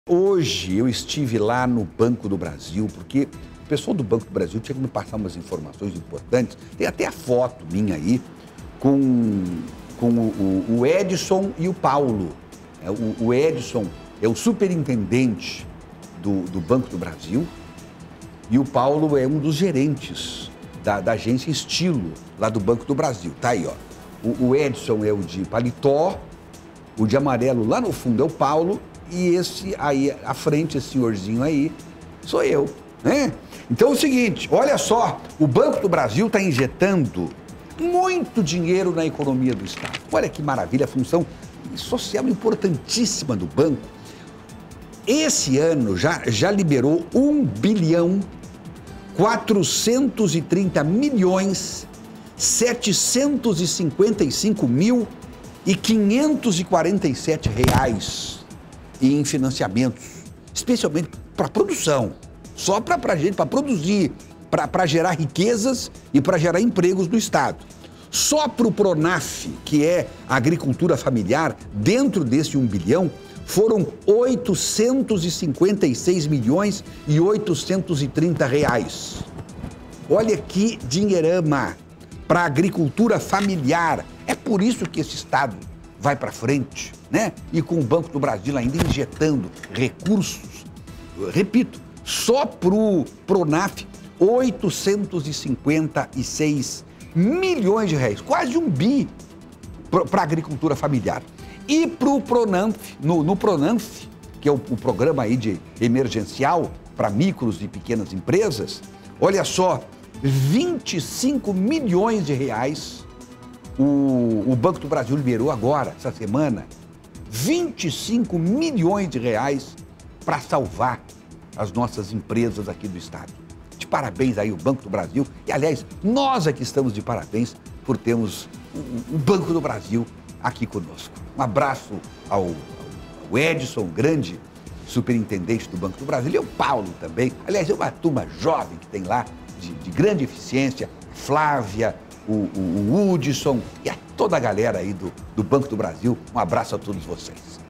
Hoje eu estive lá no Banco do Brasil, porque o pessoal do Banco do Brasil tinha que me passar umas informações importantes. Tem até a foto minha aí com o Edson e o Paulo. O Edson é o superintendente do Banco do Brasil e o Paulo é um dos gerentes da agência Estilo, lá do Banco do Brasil. Tá aí, ó. O Edson é o de paletó, o de amarelo lá no fundo é o Paulo e esse aí à frente, esse senhorzinho aí, sou eu, né? Então é o seguinte, olha só, o Banco do Brasil está injetando muito dinheiro na economia do Estado. Olha que maravilha, a função social importantíssima do banco. Esse ano já liberou 1.435.755.547 reais em financiamentos, especialmente para produção, só para gente, para produzir, para gerar riquezas e para gerar empregos no Estado. Só para o Pronaf, que é a agricultura familiar, dentro desse 1 bilhão, foram 856.830 reais. Olha que dinheirama para a agricultura familiar. É por isso que esse Estado vai para frente, né? E com o Banco do Brasil ainda injetando recursos. Repito, só para o Pronaf, 856 milhões de reais, quase 1 bi para a agricultura familiar. E para o Pronaf, no Pronaf, que é o programa aí de emergencial para micros e pequenas empresas, olha só, 25 milhões de reais o Banco do Brasil liberou agora, essa semana, 25 milhões de reais para salvar as nossas empresas aqui do Estado. De parabéns aí o Banco do Brasil e, aliás, nós aqui estamos de parabéns por termos o Banco do Brasil aqui conosco. Um abraço ao Edson, grande superintendente do Banco do Brasil, e ao Paulo também. Aliás, é uma turma jovem que tem lá, de grande eficiência, Flávia, o Hudson e a toda a galera aí do Banco do Brasil. Um abraço a todos vocês.